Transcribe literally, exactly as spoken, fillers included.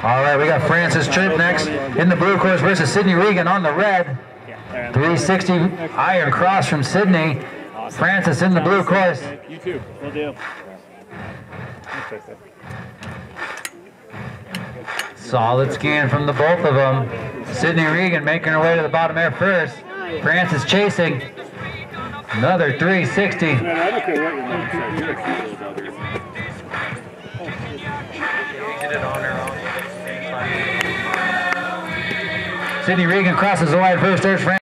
All right, we got Francis Tripp next in the blue course versus Sydney Regan on the red. three sixty iron cross from Sydney. Francis in the blue course. You too. Will do. Solid scan from the both of them. Sydney Regan making her way to the bottom air first. Francis chasing. Another three sixty. Man, I don't care what your mom said. You're a cute little brother. Did it on her own. Sydney Regan crosses the line first. There's Francis.